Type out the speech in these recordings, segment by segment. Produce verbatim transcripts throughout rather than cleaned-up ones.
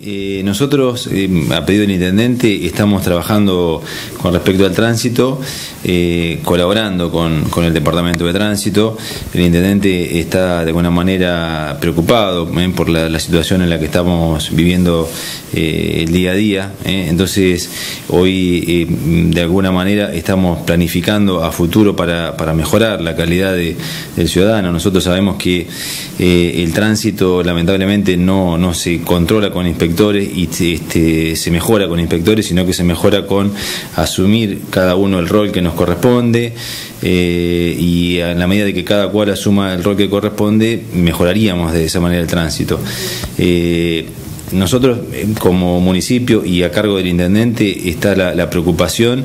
Eh, nosotros, eh, a pedido del intendente, estamos trabajando con respecto al tránsito, eh, colaborando con, con el departamento de tránsito. El intendente está de alguna manera preocupado eh, por la, la situación en la que estamos viviendo eh, el día a día. Eh. Entonces, hoy eh, de alguna manera estamos planificando a futuro para, para mejorar la calidad de, del ciudadano. Nosotros sabemos que eh, el tránsito lamentablemente no, no se controla con inspectores y este, se mejora con inspectores, sino que se mejora con asumir cada uno el rol que nos corresponde, eh, y en la medida de que cada cual asuma el rol que corresponde, mejoraríamos de esa manera el tránsito. Eh, Nosotros, como municipio y a cargo del intendente, está la, la preocupación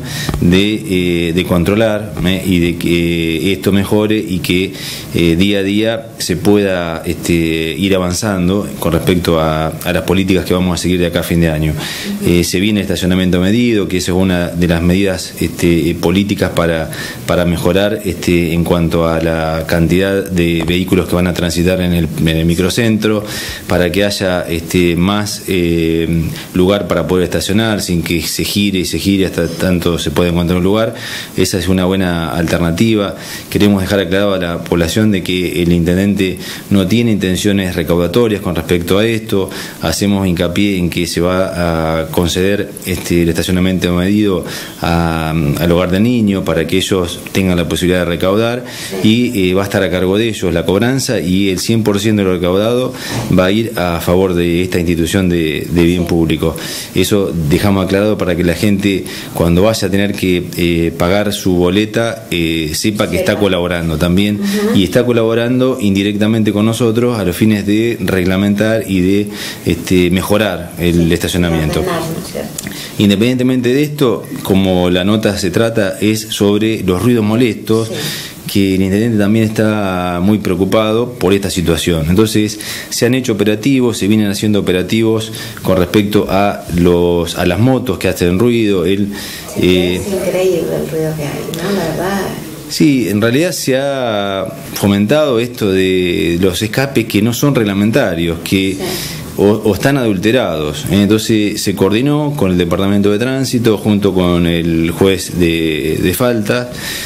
de, eh, de controlar eh, y de que esto mejore y que eh, día a día se pueda este, ir avanzando con respecto a, a las políticas que vamos a seguir de acá a fin de año. Eh, se viene el estacionamiento medido, que esa es una de las medidas este, políticas para, para mejorar este, en cuanto a la cantidad de vehículos que van a transitar en el, en el microcentro, para que haya este, más más eh, lugar para poder estacionar sin que se gire y se gire hasta tanto se pueda encontrar un lugar. Esa es una buena alternativa. Queremos dejar aclarado a la población de que el intendente no tiene intenciones recaudatorias con respecto a esto. Hacemos hincapié en que se va a conceder este, el estacionamiento medido a, al hogar del niño para que ellos tengan la posibilidad de recaudar, y eh, va a estar a cargo de ellos la cobranza, y el cien por ciento de lo recaudado va a ir a favor de esta institución De, de bien público. Eso dejamos aclarado para que la gente, cuando vaya a tener que eh, pagar su boleta, eh, sepa que está colaborando también, uh-huh. y está colaborando indirectamente con nosotros a los fines de reglamentar y de este, mejorar el sí, estacionamiento. Independientemente de esto, como la nota se trata es sobre los ruidos molestos, sí. que el intendente también está muy preocupado por esta situación. Entonces, se han hecho operativos, se vienen haciendo operativos con respecto a los a las motos que hacen ruido. El, sí, eh, es increíble el ruido que hay, ¿no? La verdad. Sí, en realidad se ha fomentado esto de los escapes que no son reglamentarios, que... Sí. O, o están adulterados. Entonces se coordinó con el departamento de tránsito junto con el juez de, de falta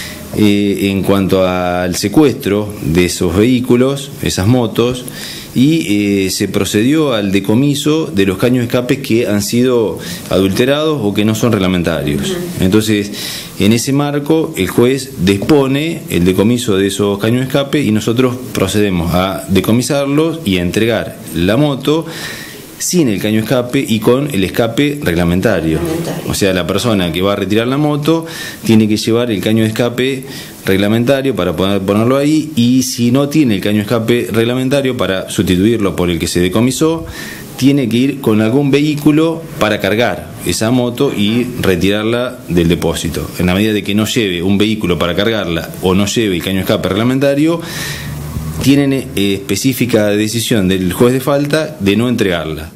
eh, en cuanto al secuestro de esos vehículos, esas motos, y eh, se procedió al decomiso de los caños de escape que han sido adulterados o que no son reglamentarios. Entonces, en ese marco, el juez dispone el decomiso de esos caños de escape y nosotros procedemos a decomisarlos y a entregar la moto sin el caño de escape y con el escape reglamentario. reglamentario. O sea, la persona que va a retirar la moto tiene que llevar el caño de escape reglamentario para poder ponerlo ahí, y si no tiene el caño de escape reglamentario, para sustituirlo por el que se decomisó, tiene que ir con algún vehículo para cargar esa moto y retirarla del depósito. En la medida de que no lleve un vehículo para cargarla o no lleve el caño de escape reglamentario, tienen eh, específica decisión del juez de falta de no entregarla.